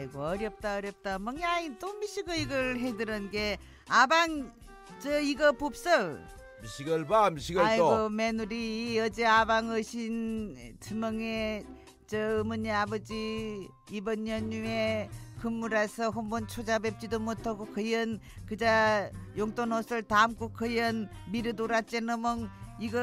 아이고 어렵다 멍야 또 미시고 이걸 해드는 게 아방 저 이거 봅서 미식을 봐 미식을 아이고 또 며느리 어제 아방 어신 투멍에 저 어머니 아버지 이번 연휴에 근무라서 한번 초자뵙지도 못하고 그연 그자 용돈 옷을 담고 그연 미르 돌았제너멍 이거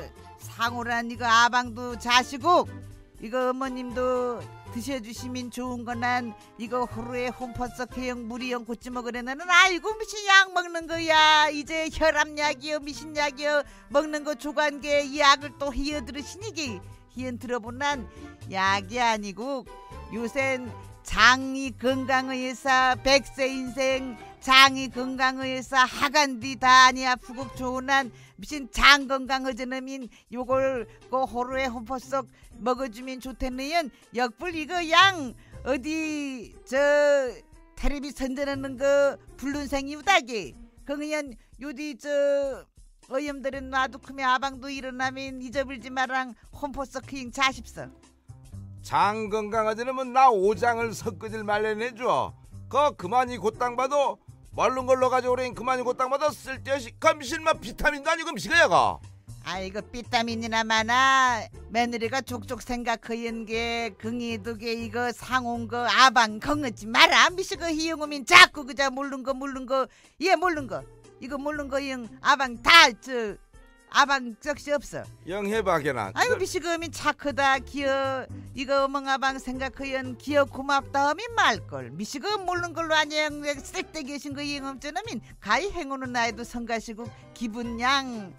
상호란 이거 아방도 자시고 이거 어머님도 드셔주시면 좋은 거난 이거 하루에 홈퍼서 그형 물이형 고치 먹으려는 아이고 미신 약 먹는 거야 이제 혈압약이요 미신 약이요 먹는 거 조간게 이 약을 또 희어 들으시니기 희연 들어본 난 약이 아니고 요샌 장이 건강의사 100세 인생 장이 건강의사 하간디 다 아니 아프고 좋은 한 미친 장 건강의전음인 요걸 그 하루에 홈퍼썩 먹어주면 좋겠네요. 역불 이거 양 어디 저 텔레비 선전하는 거 불륜생이 우다기 그냥 요디 저 어염들은 놔도 크면 아방도 일어나면 잊어버리지 마랑 홈퍼썩 그잉 자십서 장 건강하지는 나 오장을 섞으질 말래내줘 그만이 곧땅 봐도 말른 걸로 가져오래인 그만이 곧땅 봐도 쓸데없이 검실마 비타민도 아니고 미식어야가 아이고 비타민이나 많아 며느리가 족족 생각하연 게 긍이두게 이거 상온 거 아방 건거지 마라 미식어 희영오면 자꾸 그자 모르는 거 예 모르는 거 이거 모르는 거 영 아방 다 저 아방 적시 없어 영 해봐 걔나 아이고 미식어면 착하다 기어 이거 어멍아방 생각하연 기어 고맙다 하면 말걸 미식어 모르는 걸로 아니야 쓸데 계신 거 이영엄쩌놈인 가히 행오는 나이도 성가시고 기분 양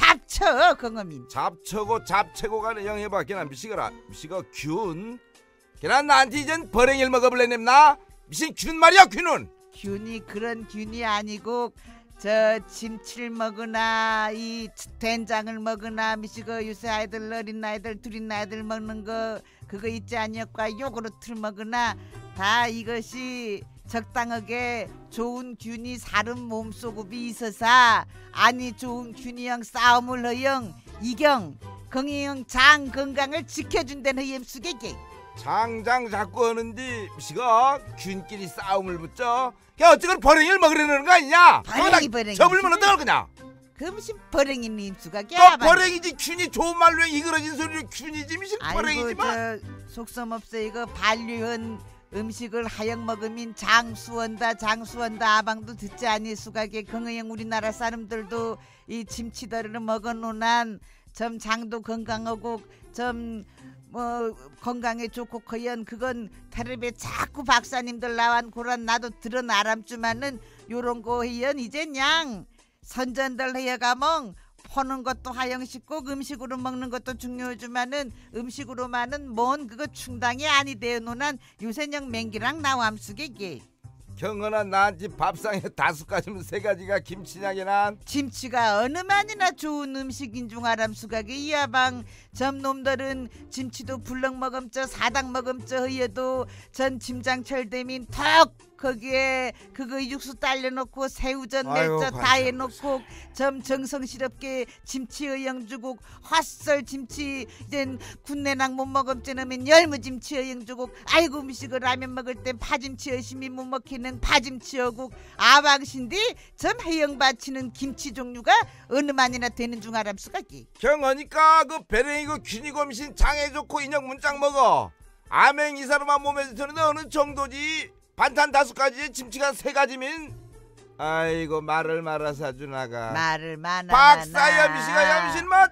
잡쳐 건어민 잡쳐고 잡채고 가는 영 해봐 걔나 미식어라 미식어 균 걔나 나한테 이젠 버랭이를 먹어볼래 냅나 미신 균 말이야 균은 균이 그런 균이 아니고 저 김치를 먹으나 이 된장을 먹으나 미식어 요새 아이들 어린 아이들 둘인 아이들 먹는 거 그거 있지 않을까 요구르트를 먹으나 다 이것이 적당하게 좋은 균이 사람 몸속에 있어서 아니 좋은 균이형 싸움을 허영 이경 건이형 장 건강을 지켜준다는 허염수개게 장장 자꾸 하는데 미식어 균끼리 싸움을 붙여 걔 어쨌건 버랭이를 먹으려는 거 아니냐 버랭이 접을면 어떡할 거냐 그 무슨 버랭이는 임수가 버랭이지 균이 좋은 말로 이그러진 소리로 균이지 미식 버랭이지만 저 속셈 없어 이거 반류한 음식을 하영 먹으면 장수원다 아방도 듣지 아니 수가게 건의형 우리나라 사람들도 이 김치더리를 먹어놓은 점 장도 건강하고 점 뭐 건강에 좋고 거연 그건 텔레비에 자꾸 박사님들 나완 고란 나도 들은 아람주만은 요런 거 해연 이젠 양 선전들 해가멍 퍼는 것도 하영식고 음식으로 먹는 것도 중요하지만은 음식으로만은 뭔 그거 충당이 아니 되어 놓은 요새형 맹기랑 나암수개기 경은아 나한테 밥상에 5가지면 3가지가 김치냐게나 김치가 어느 만이나 좋은 음식인 중 아람수가게 이하방 점놈들은 김치도 불렁 먹음쩌 사당 먹음쩌 허여도 전 김장철 되면 턱 거기에 그거 육수 딸려놓고 새우전 낼쩌 다 해놓고 점 정성스럽게 김치 의영 주고 헛설 김치 이젠 군내랑 못 먹음쩌는 열무김치 의영 주고 아이고 미식을 라면 먹을 땐 파김치 열심히 못 먹히는 파김치 어국 아방신디 점 해영 바치는 김치 종류가 어느 만이나 되는 중 아람수가기 경어니까 그 배랭이고 균이고 미신 장에 좋고 인형 문짝 먹어 아맹 이 사람아 몸에 드는데 어느 정도지 반찬 5가지에 김치가 3가지면 아이고 말을 말아서 주나가 말을 많아 박사야 미시가 야미신 맛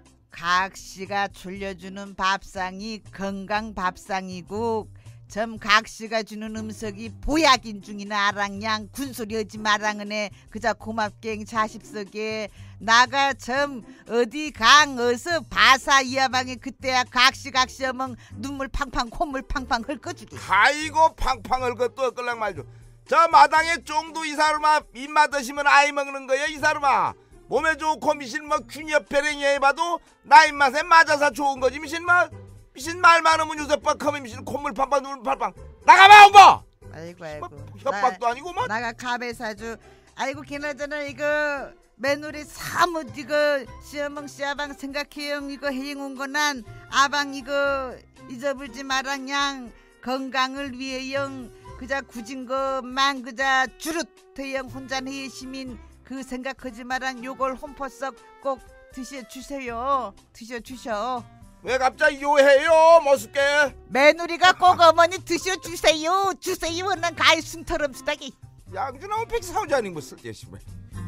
각시가 줄여주는 밥상이 건강 밥상이고 점 각시가 주는 음식이 보약인 중이나 아랑양 군소리 하지 마랑은에 그자 고맙게 자십석에 나가 점 어디 강 어서 바사 이하방에 그때야 각시 어멍 눈물 팡팡 콧물 팡팡 헐거주게 아이고 팡팡 헐거 또 헐걸랑 말죠 저 마당에 쫑도 이 사람아 입맛 드시면 아이 먹는 거야 이 사람아 몸에 좋고 미신 뭐 균엽 배랭이 해봐도 나 입맛에 맞아서 좋은 거지 미신 뭐 미신 말 많으면 요새 뻑하면 미신 콧물 팡팡 눈물 팡팡 나가봐 오빠 아이고 협박도 아니고 뭐 나가 가베 사주 아이고 걔나저나 이거 며느리 사뭇 이거 시어멍 시아방 생각해요 이거 해잉온 거난 아방 이거 잊어버리지 마랑 양 건강을 위해 영 그자 굳은 것만 그자 주릇 대형 혼자 내 시민 그 생각하지 마랑 요걸 홈퍼썩 꼭 드셔주세요. 드셔주셔. 왜 갑자기 요해요 머스게? 며느리가 꼭 어머니 드셔주세요. 주세요는 가이 숨터름 쓰다기. 양준하고 백사오자니 뭐 쓸데없이 뭐.